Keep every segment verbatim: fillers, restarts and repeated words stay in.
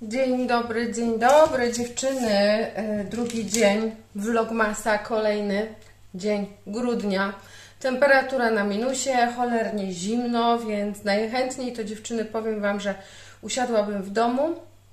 Dzień dobry, dzień dobry dziewczyny. Drugi dzień vlogmasa, kolejny dzień grudnia. Temperatura na minusie, cholernie zimno, więc najchętniej to dziewczyny powiem Wam, że usiadłabym w domu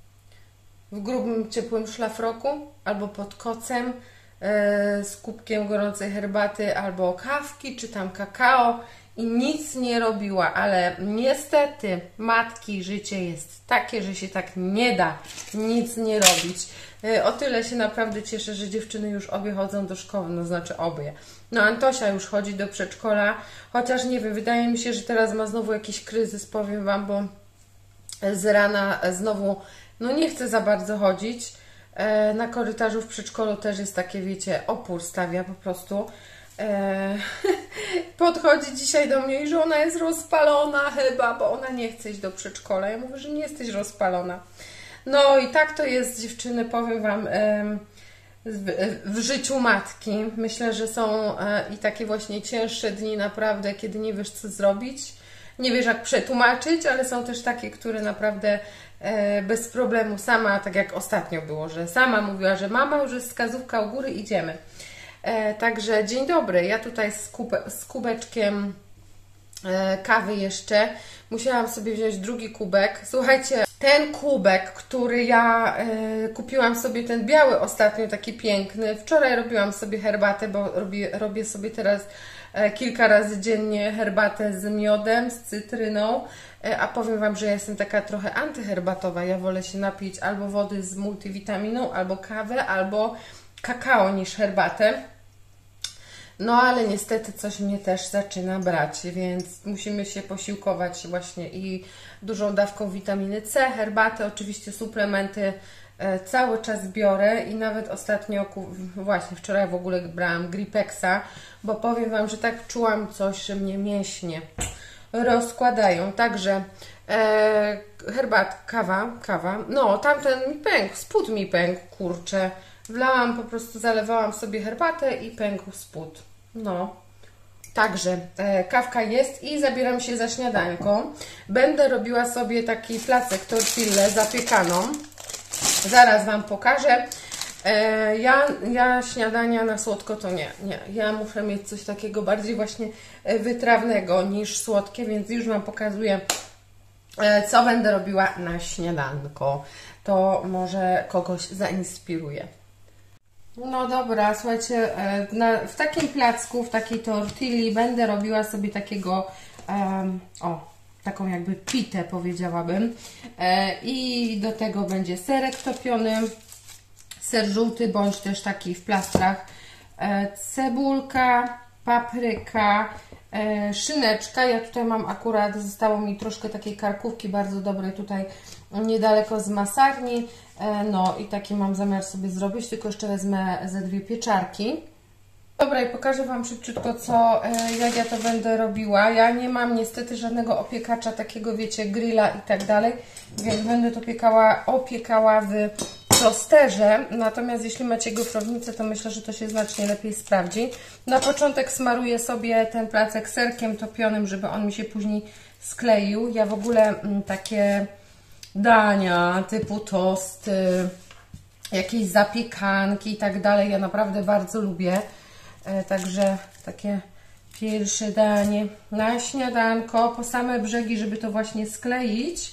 w grubym, ciepłym szlafroku albo pod kocem z kubkiem gorącej herbaty albo kawki czy tam kakao i nic nie robiła, ale niestety matki życie jest takie, że się tak nie da nic nie robić. O tyle się naprawdę cieszę, że dziewczyny już obie chodzą do szkoły, no znaczy obie. No Antosia już chodzi do przedszkola, chociaż nie wiem, wydaje mi się, że teraz ma znowu jakiś kryzys, powiem Wam, bo z rana znowu no nie chce za bardzo chodzić. Na korytarzu w przedszkolu też jest takie, wiecie, opór stawia po prostu. Eee, podchodzi dzisiaj do mnie i że ona jest rozpalona chyba, bo ona nie chce iść do przedszkola. Ja mówię, że nie jesteś rozpalona. No i tak to jest, dziewczyny, powiem Wam, em, w, w życiu matki. Myślę, że są e, i takie właśnie cięższe dni naprawdę, kiedy nie wiesz, co zrobić. Nie wiesz, jak przetłumaczyć, ale są też takie, które naprawdę e, bez problemu sama, tak jak ostatnio było, że sama mówiła, że mama, już jest wskazówka u góry, idziemy. E, także dzień dobry, ja tutaj z, kube, z kubeczkiem e, kawy jeszcze musiałam sobie wziąć drugi kubek. Słuchajcie, ten kubek, który ja e, kupiłam sobie, ten biały ostatnio, taki piękny, wczoraj robiłam sobie herbatę, bo robię, robię sobie teraz e, kilka razy dziennie herbatę z miodem, z cytryną, e, a powiem Wam, że ja jestem taka trochę antyherbatowa, ja wolę się napić albo wody z multivitaminą, albo kawę, albo kakao niż herbatę. No ale niestety coś mnie też zaczyna brać, więc musimy się posiłkować właśnie i dużą dawką witaminy C, herbaty, oczywiście suplementy e, cały czas biorę i nawet ostatnio, właśnie wczoraj w ogóle brałam Gripexa, bo powiem Wam, że tak czułam coś, że mnie mięśnie rozkładają, także e, herbat, kawa, kawa, no tamten mi pękł, spód mi pękł, kurczę. Wlałam, po prostu zalewałam sobie herbatę i pękł spód. No, także e, kawka jest i zabieram się za śniadanko. Będę robiła sobie taki placek tortillę zapiekaną. Zaraz Wam pokażę. E, ja, ja śniadania na słodko to nie, nie. Ja muszę mieć coś takiego bardziej właśnie wytrawnego niż słodkie, więc już Wam pokazuję, e, co będę robiła na śniadanko. To może kogoś zainspiruje. No dobra, słuchajcie, na, w takim placku, w takiej tortilli będę robiła sobie takiego, um, o, taką jakby pitę, powiedziałabym. E, I do tego będzie serek topiony, ser żółty, bądź też taki w plastrach, e, cebulka, papryka, e, szyneczka. Ja tutaj mam akurat, zostało mi troszkę takiej karkówki bardzo dobrej tutaj niedaleko z masarni. No i taki mam zamiar sobie zrobić, tylko jeszcze wezmę ze dwie pieczarki. Dobra, i pokażę Wam szybciutko, co, jak ja to będę robiła. Ja nie mam niestety żadnego opiekacza, takiego wiecie, grilla i tak dalej, więc będę to piekała, opiekała w tosterze. Natomiast jeśli macie gofrownicę, to myślę, że to się znacznie lepiej sprawdzi. Na początek smaruję sobie ten placek serkiem topionym, żeby on mi się później skleił. Ja w ogóle m, takie dania typu tosty, jakieś zapiekanki i tak dalej, ja naprawdę bardzo lubię. E, także takie pierwsze danie na śniadanko, po same brzegi, żeby to właśnie skleić.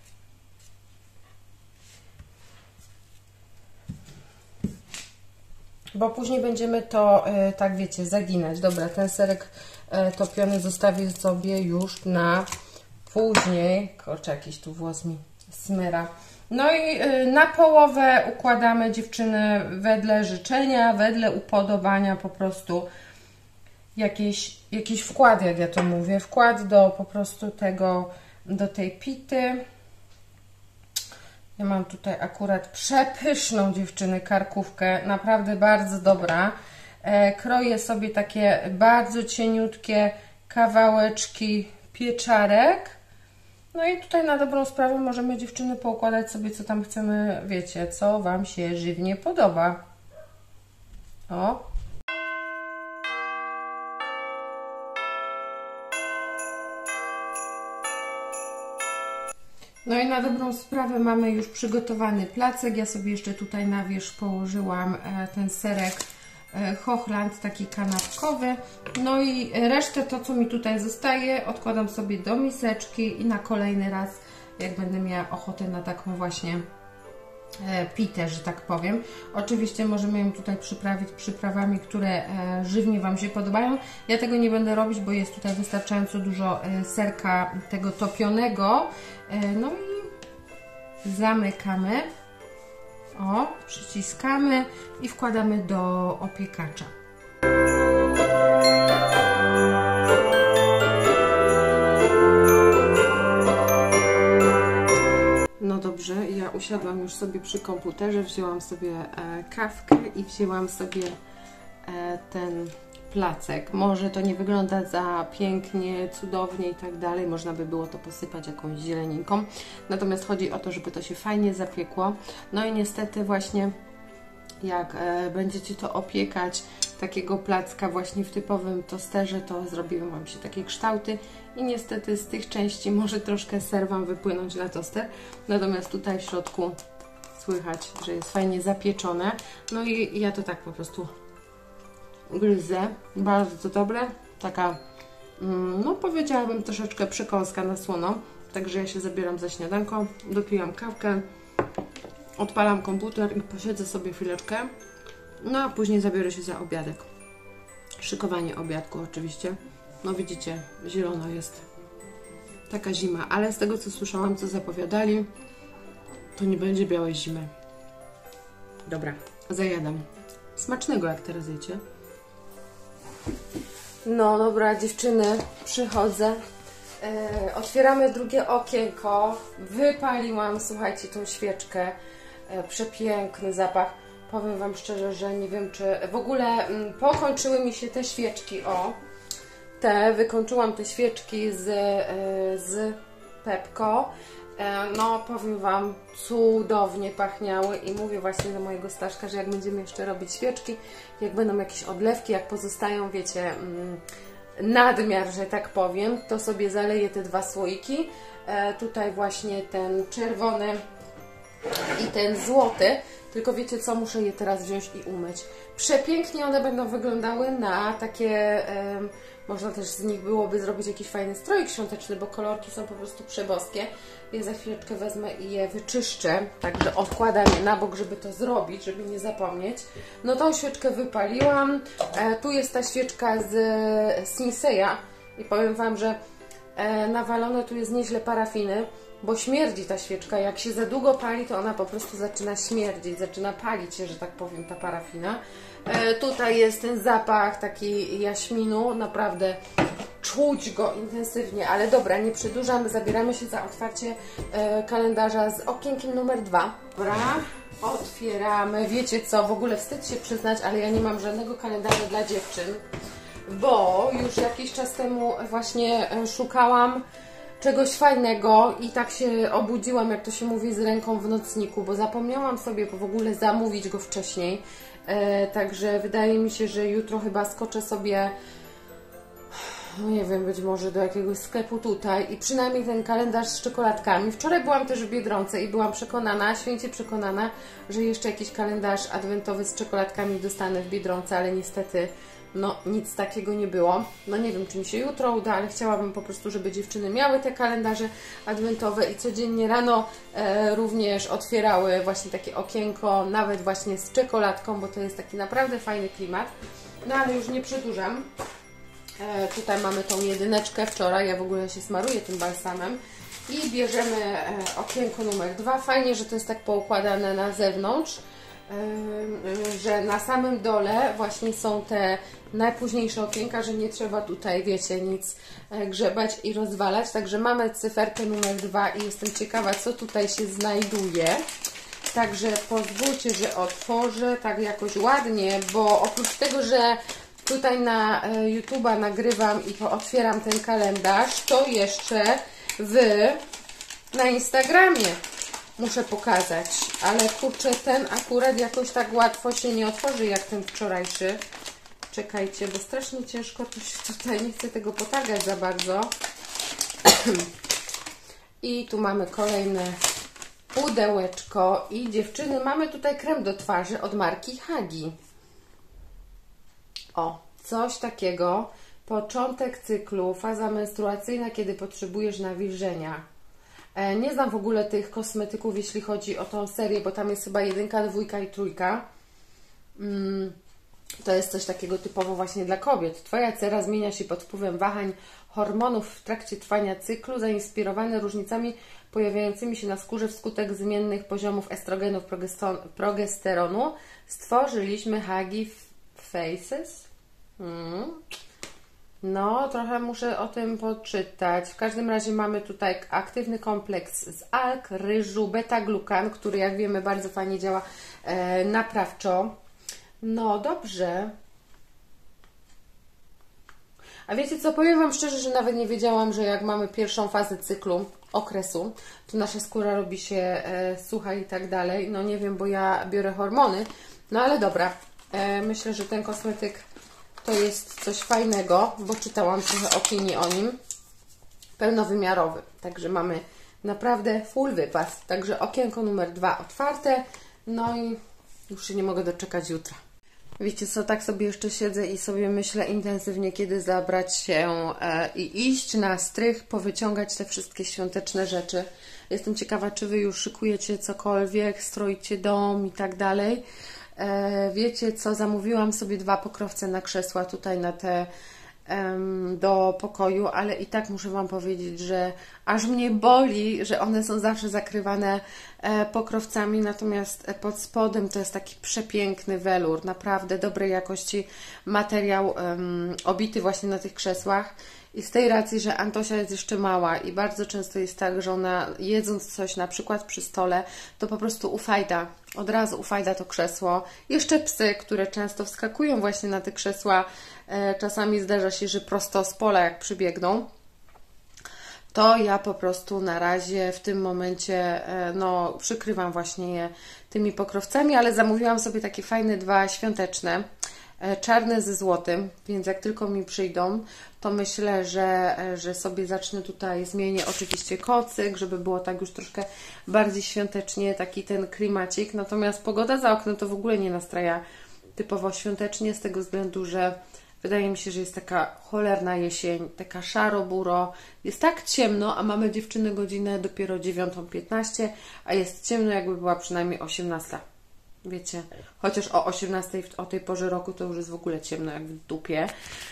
Bo później będziemy to, e, tak wiecie, zaginać. Dobra, ten serek e, topiony zostawię sobie już na później. Kurczę, jakiś tu włos mi smyra. No i na połowę układamy, dziewczyny, wedle życzenia, wedle upodobania, po prostu jakiś, jakiś wkład, jak ja to mówię, wkład do po prostu tego, do tej pity. Ja mam tutaj akurat przepyszną, dziewczyny, karkówkę, naprawdę bardzo dobra. E, kroję sobie takie bardzo cieniutkie kawałeczki pieczarek. No i tutaj na dobrą sprawę możemy, dziewczyny, poukładać sobie, co tam chcemy, wiecie, co Wam się żywnie podoba. O! No i na dobrą sprawę mamy już przygotowany placek. Ja sobie jeszcze tutaj na wierzch położyłam ten serek Hochland, taki kanapkowy. No i resztę, to co mi tutaj zostaje, odkładam sobie do miseczki i na kolejny raz, jak będę miała ochotę na taką właśnie pitę, że tak powiem. Oczywiście możemy ją tutaj przyprawić przyprawami, które żywnie Wam się podobają. Ja tego nie będę robić, bo jest tutaj wystarczająco dużo serka tego topionego. No i zamykamy. O, przyciskamy i wkładamy do opiekacza. No dobrze, ja usiadłam już sobie przy komputerze, wzięłam sobie e, kawkę i wzięłam sobie e, ten placek. Może to nie wygląda za pięknie, cudownie i tak dalej, można by było to posypać jakąś zieleninką, natomiast chodzi o to, żeby to się fajnie zapiekło. No i niestety właśnie jak e, będziecie to opiekać, takiego placka właśnie w typowym tosterze, to zrobiły Wam się takie kształty i niestety z tych części może troszkę ser Wam wypłynąć na toster, natomiast tutaj w środku słychać, że jest fajnie zapieczone. No i ja to tak po prostu gryzę, bardzo dobre, taka mm, no powiedziałabym troszeczkę przekąska na słono, także ja się zabieram za śniadanko, dopijam kawkę, odpalam komputer i posiedzę sobie chwileczkę, no a później zabiorę się za obiadek, szykowanie obiadku oczywiście. No widzicie, zielono jest, taka zima, ale z tego co słyszałam, co zapowiadali, to nie będzie białej zimy. Dobra, zajadam. Smacznego, jak teraz jecie. No dobra, dziewczyny, przychodzę. E, otwieramy drugie okienko. Wypaliłam, słuchajcie, tą świeczkę. E, przepiękny zapach. Powiem Wam szczerze, że nie wiem, czy w ogóle m, pokończyły mi się te świeczki. O, te, wykończyłam te świeczki z, e, z Pepco. No, powiem Wam, cudownie pachniały i mówię właśnie do mojego Staszka, że jak będziemy jeszcze robić świeczki, jak będą jakieś odlewki, jak pozostają, wiecie, nadmiar, że tak powiem, to sobie zaleję te dwa słoiki. E, tutaj właśnie ten czerwony i ten złoty, tylko wiecie co, muszę je teraz wziąć i umyć. Przepięknie one będą wyglądały na takie... E, można też z nich byłoby zrobić jakiś fajny stroik świąteczny, bo kolorki są po prostu przeboskie. Ja za chwileczkę wezmę i je wyczyszczę, także odkładam je na bok, żeby to zrobić, żeby nie zapomnieć. No tą świeczkę wypaliłam. E, tu jest ta świeczka z Sinseya i powiem Wam, że e, nawalone tu jest nieźle parafiny, bo śmierdzi ta świeczka. Jak się za długo pali, to ona po prostu zaczyna śmierdzić, zaczyna palić się, że tak powiem, ta parafina. E, tutaj jest ten zapach taki jaśminu, naprawdę czuć go intensywnie, ale dobra, nie przedłużamy, zabieramy się za otwarcie e, kalendarza z okienkiem numer dwa. Dobra, otwieramy. Wiecie co, w ogóle wstyd się przyznać, ale ja nie mam żadnego kalendarza dla dziewczyn, bo już jakiś czas temu właśnie szukałam czegoś fajnego i tak się obudziłam, jak to się mówi, z ręką w nocniku, bo zapomniałam sobie w ogóle zamówić go wcześniej. E, także wydaje mi się, że jutro chyba skoczę sobie, no nie wiem, być może do jakiegoś sklepu tutaj i przynajmniej ten kalendarz z czekoladkami. Wczoraj byłam też w Biedronce i byłam przekonana, święcie przekonana, że jeszcze jakiś kalendarz adwentowy z czekoladkami dostanę w Biedronce, ale niestety no nic takiego nie było. No nie wiem, czy mi się jutro uda, ale chciałabym po prostu, żeby dziewczyny miały te kalendarze adwentowe i codziennie rano e, również otwierały właśnie takie okienko, nawet właśnie z czekoladką, bo to jest taki naprawdę fajny klimat. No ale już nie przedłużam. E, tutaj mamy tą jedyneczkę wczoraj, ja w ogóle się smaruję tym balsamem. I bierzemy e, okienko numer dwa. Fajnie, że to jest tak poukładane na zewnątrz, że na samym dole właśnie są te najpóźniejsze okienka, że nie trzeba tutaj, wiecie, nic grzebać i rozwalać. Także mamy cyferkę numer dwa i jestem ciekawa, co tutaj się znajduje. Także pozwólcie, że otworzę tak jakoś ładnie, bo oprócz tego, że tutaj na YouTube'a nagrywam i otwieram ten kalendarz, to jeszcze Wy na Instagramie muszę pokazać, ale kurczę, ten akurat jakoś tak łatwo się nie otworzy jak ten wczorajszy. Czekajcie, bo strasznie ciężko to się tutaj, nie chcę tego potargać za bardzo. I tu mamy kolejne pudełeczko. I dziewczyny, mamy tutaj krem do twarzy od marki Hagi. O, coś takiego. Początek cyklu, faza menstruacyjna, kiedy potrzebujesz nawilżenia. E, nie znam w ogóle tych kosmetyków, jeśli chodzi o tą serię, bo tam jest chyba jedynka, dwójka i trójka. Mm, to jest coś takiego typowo właśnie dla kobiet. Twoja cera zmienia się pod wpływem wahań hormonów w trakcie trwania cyklu, zainspirowane różnicami pojawiającymi się na skórze wskutek zmiennych poziomów estrogenów, progesteronu. Stworzyliśmy Hagi Faces. Hmm. No, trochę muszę o tym poczytać. W każdym razie mamy tutaj aktywny kompleks z alg, ryżu, beta-glukan, który jak wiemy bardzo fajnie działa e, naprawczo. No, dobrze. A wiecie co, powiem Wam szczerze, że nawet nie wiedziałam, że jak mamy pierwszą fazę cyklu, okresu, to nasza skóra robi się e, sucha i tak dalej. No nie wiem, bo ja biorę hormony. No ale dobra, e, myślę, że ten kosmetyk to jest coś fajnego, bo czytałam trochę opinii o nim. Pełnowymiarowy. Także mamy naprawdę full wypas. Także okienko numer dwa otwarte. No i już się nie mogę doczekać jutra. Wiecie co, tak sobie jeszcze siedzę i sobie myślę intensywnie, kiedy zabrać się e, i iść na strych, powyciągać te wszystkie świąteczne rzeczy. Jestem ciekawa, czy Wy już szykujecie cokolwiek, stroicie dom i tak dalej. E, wiecie co, zamówiłam sobie dwa pokrowce na krzesła tutaj na te em, do pokoju, ale i tak muszę Wam powiedzieć, że aż mnie boli, że one są zawsze zakrywane e, pokrowcami, natomiast pod spodem to jest taki przepiękny welur, naprawdę dobrej jakości materiał em, obity właśnie na tych krzesłach. I z tej racji, że Antosia jest jeszcze mała i bardzo często jest tak, że ona jedząc coś na przykład przy stole, to po prostu ufajda, od razu ufajda to krzesło. Jeszcze psy, które często wskakują właśnie na te krzesła, e, czasami zdarza się, że prosto z pola jak przybiegną, to ja po prostu na razie w tym momencie e, no, przykrywam właśnie je tymi pokrowcami, ale zamówiłam sobie takie fajne dwa świąteczne, czarne ze złotym, więc jak tylko mi przyjdą, to myślę, że, że sobie zacznę tutaj, zmienię oczywiście kocyk, żeby było tak już troszkę bardziej świątecznie, taki ten klimacik. Natomiast pogoda za oknem to w ogóle nie nastraja typowo świątecznie, z tego względu, że wydaje mi się, że jest taka cholerna jesień, taka szaro-buro, jest tak ciemno, a mamy dziewczyny godzinę dopiero dziewiąta piętnaście, a jest ciemno jakby była przynajmniej osiemnasta. Wiecie, chociaż o osiemnastej o tej porze roku to już jest w ogóle ciemno jak w dupie.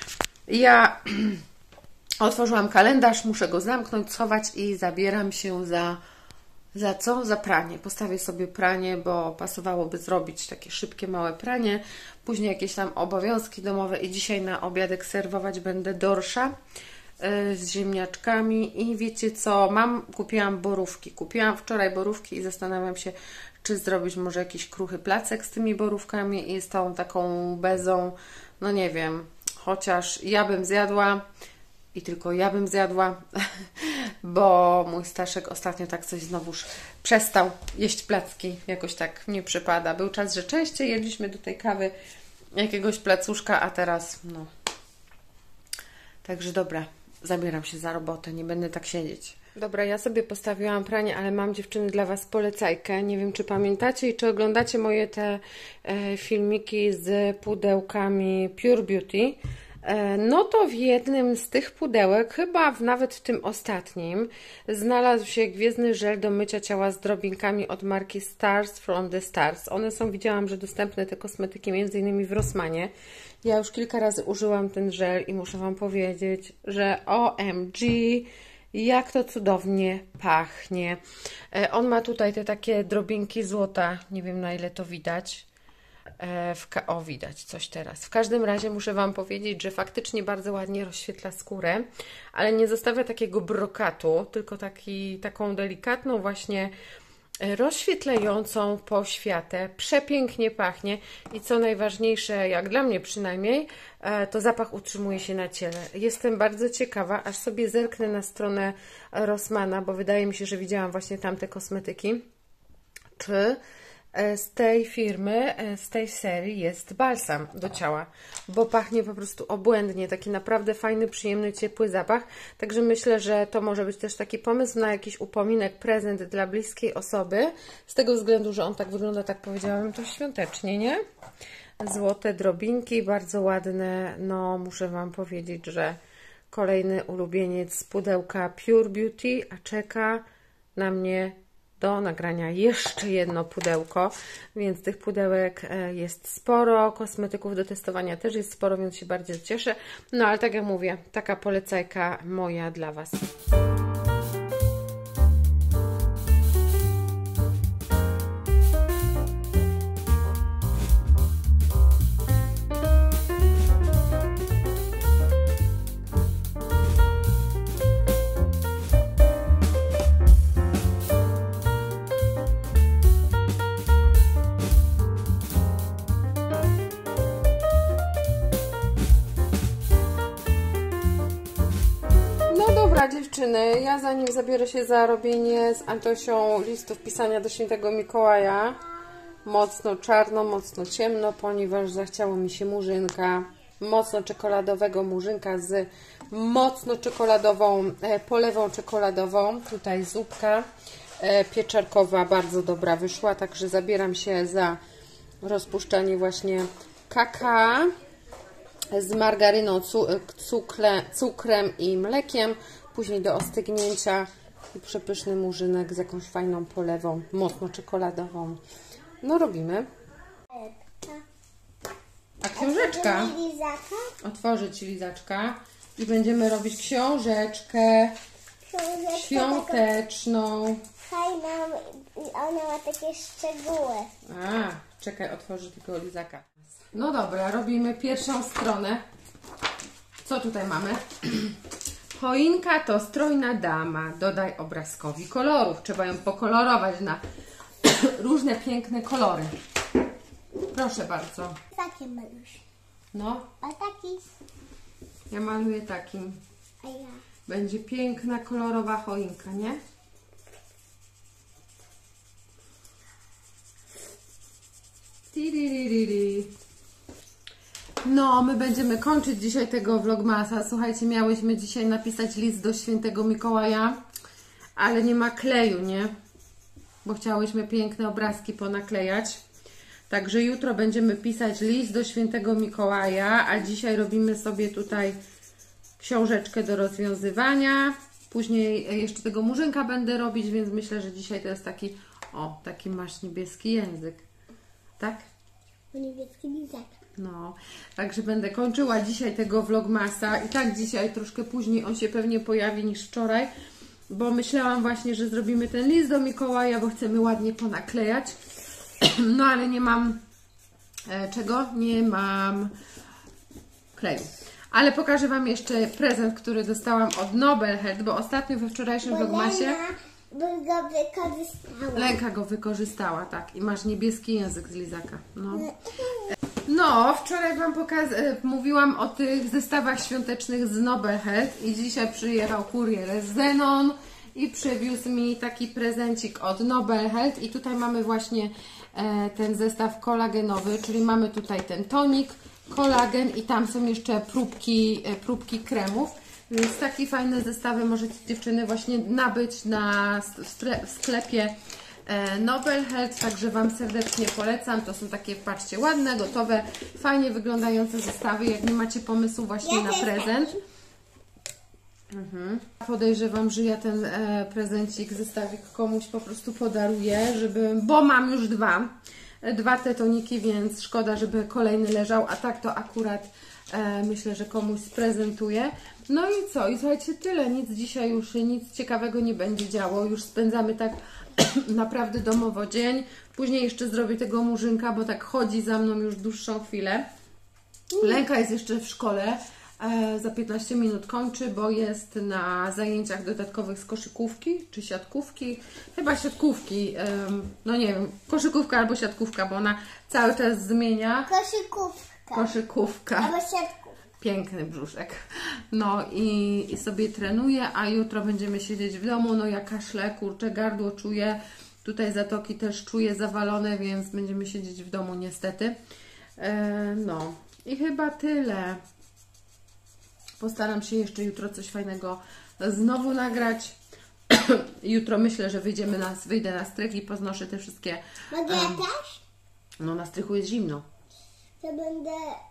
Ja otworzyłam kalendarz, muszę go zamknąć, schować i zabieram się za, za co? Za pranie. Postawię sobie pranie, bo pasowałoby zrobić takie szybkie, małe pranie. Później jakieś tam obowiązki domowe i dzisiaj na obiadek serwować będę dorsza z ziemniaczkami i wiecie co, mam, kupiłam borówki. Kupiłam wczoraj borówki i zastanawiam się, czy zrobić może jakiś kruchy placek z tymi borówkami i z tą taką bezą, no nie wiem, chociaż ja bym zjadła i tylko ja bym zjadła, bo mój Staszek ostatnio tak coś znowuż przestał jeść placki, jakoś tak nie przypada. Był czas, że częściej jedliśmy do tej kawy jakiegoś placuszka, a teraz no. Także dobra, zabieram się za robotę, nie będę tak siedzieć. Dobra, ja sobie postawiłam pranie, ale mam dziewczyny dla Was polecajkę. Nie wiem, czy pamiętacie i czy oglądacie moje te e, filmiki z pudełkami Pure Beauty. E, no to w jednym z tych pudełek, chyba w, nawet w tym ostatnim, znalazł się gwiezdny żel do mycia ciała z drobinkami od marki Stars from the Stars. One są, widziałam, że dostępne te kosmetyki między innymi w Rossmanie. Ja już kilka razy użyłam ten żel i muszę Wam powiedzieć, że O M G, jak to cudownie pachnie. On ma tutaj te takie drobinki złota. Nie wiem, na ile to widać. W o, widać coś teraz. W każdym razie muszę Wam powiedzieć, że faktycznie bardzo ładnie rozświetla skórę, ale nie zostawia takiego brokatu, tylko taki, taką delikatną właśnie rozświetlającą poświatę. Przepięknie pachnie i co najważniejsze, jak dla mnie przynajmniej, to zapach utrzymuje się na ciele. Jestem bardzo ciekawa, aż sobie zerknę na stronę Rossmana, bo wydaje mi się, że widziałam właśnie tamte kosmetyki. Czy z tej firmy, z tej serii jest balsam do ciała, bo pachnie po prostu obłędnie, taki naprawdę fajny, przyjemny, ciepły zapach, także myślę, że to może być też taki pomysł na jakiś upominek, prezent dla bliskiej osoby, z tego względu, że on tak wygląda, tak powiedziałam, to świątecznie, nie? Złote drobinki, bardzo ładne, no muszę Wam powiedzieć, że kolejny ulubieniec z pudełka Pure Beauty, a czeka na mnie do nagrania jeszcze jedno pudełko, więc tych pudełek jest sporo, kosmetyków do testowania też jest sporo, więc się bardzo cieszę. No ale tak jak mówię, taka polecajka moja dla Was. Dobra dziewczyny, ja zanim zabiorę się za robienie z Antosią listów pisania do świętego Mikołaja, mocno czarno, mocno ciemno, ponieważ zachciało mi się murzynka, mocno czekoladowego murzynka z mocno czekoladową e, polewą czekoladową. Tutaj zupka e, pieczarkowa bardzo dobra wyszła, także zabieram się za rozpuszczanie właśnie kakao z margaryną, cukle, cukrem i mlekiem, później do ostygnięcia i przepyszny murzynek z jakąś fajną polewą, mocno czekoladową. No robimy. A książeczka? Otworzyć lizaczka i będziemy robić książeczkę świąteczną. Fajna, ona ma takie szczegóły. A, czekaj, otworzę tylko lizaka. No dobra, robimy pierwszą stronę. Co tutaj mamy? Choinka to strojna dama. Dodaj obrazkowi kolorów. Trzeba ją pokolorować na różne piękne kolory. Proszę bardzo. Takie maluś. No. A taki? Ja maluję takim. A ja. Będzie piękna, kolorowa choinka, nie? Tiririri. No, my będziemy kończyć dzisiaj tego vlogmasa. Słuchajcie, miałyśmy dzisiaj napisać list do świętego Mikołaja, ale nie ma kleju, nie? Bo chciałyśmy piękne obrazki ponaklejać. Także jutro będziemy pisać list do świętego Mikołaja, a dzisiaj robimy sobie tutaj książeczkę do rozwiązywania. Później jeszcze tego murzynka będę robić, więc myślę, że dzisiaj to jest taki, o, taki masz niebieski język. Tak? Niebieski lizak. No, także będę kończyła dzisiaj tego vlogmasa i tak dzisiaj troszkę później on się pewnie pojawi niż wczoraj, bo myślałam właśnie, że zrobimy ten list do Mikołaja, bo chcemy ładnie ponaklejać, no ale nie mam e, czego? Nie mam kleju. Ale pokażę Wam jeszcze prezent, który dostałam od Nobel Health, bo ostatnio we wczorajszym Bo vlogmasie Lena go wykorzystała. Lenka go wykorzystała, tak. I masz niebieski język z lizaka. No. No, wczoraj Wam pokaz mówiłam o tych zestawach świątecznych z Nobel Health i dzisiaj przyjechał kurier Zenon i przywiózł mi taki prezencik od Nobel Health i tutaj mamy właśnie e, ten zestaw kolagenowy, czyli mamy tutaj ten tonik, kolagen i tam są jeszcze próbki, e, próbki kremów. Więc takie fajne zestawy możecie dziewczyny właśnie nabyć na w sklepie Nobel Health, także Wam serdecznie polecam. To są takie, patrzcie, ładne, gotowe, fajnie wyglądające zestawy, jak nie macie pomysłu właśnie na prezent. Mhm. Podejrzewam, że ja ten e, prezencik, zestawik komuś po prostu podaruję, żeby, bo mam już dwa, dwa te toniki, więc szkoda, żeby kolejny leżał, a tak to akurat e, myślę, że komuś sprezentuję. No i co? I słuchajcie, tyle. Nic dzisiaj już, nic ciekawego nie będzie działo. Już spędzamy tak naprawdę domowo dzień. Później jeszcze zrobię tego murzynka, bo tak chodzi za mną już dłuższą chwilę. Lenka jest jeszcze w szkole. E, za piętnaście minut kończy, bo jest na zajęciach dodatkowych z koszykówki czy siatkówki. Chyba siatkówki. E, no nie wiem, koszykówka albo siatkówka, bo ona cały czas zmienia. Koszykówka. Koszykówka. Albo siatkówka. Piękny brzuszek. No i, i sobie trenuję, a jutro będziemy siedzieć w domu. No ja kaszlę, kurczę, gardło czuję. Tutaj zatoki też czuję zawalone, więc będziemy siedzieć w domu niestety. E, no i chyba tyle. Postaram się jeszcze jutro coś fajnego znowu nagrać. Jutro myślę, że wyjdziemy na, wyjdę na strych i poznoszę te wszystkie... Mogę ja em, też? No na strychu jest zimno. To będę...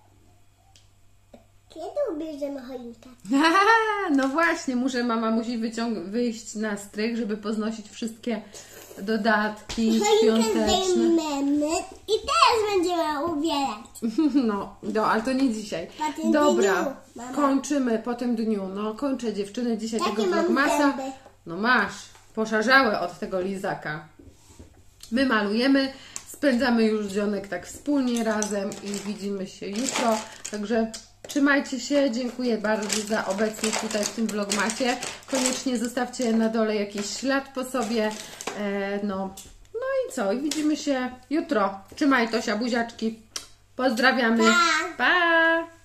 Kiedy ubierzemy choinkę? No właśnie, muszę, mama musi wyciąg- wyjść na strych, żeby poznosić wszystkie dodatki Choinkę świąteczne. zdejmiemy i teraz będziemy ubierać. No, no, ale to nie dzisiaj. Po tym Dobra, dniu, mama. kończymy po tym dniu. No, kończę dziewczyny dzisiaj Jakie tego mam vlogmasa. zęby? No masz, poszarzały od tego lizaka. My malujemy, spędzamy już dzionek tak wspólnie razem i widzimy się jutro. Także trzymajcie się, dziękuję bardzo za obecność tutaj w tym vlogmasie. Koniecznie zostawcie na dole jakiś ślad po sobie. E, no. no i co? I widzimy się jutro. Trzymaj Tosia, buziaczki. Pozdrawiamy. Pa! Pa!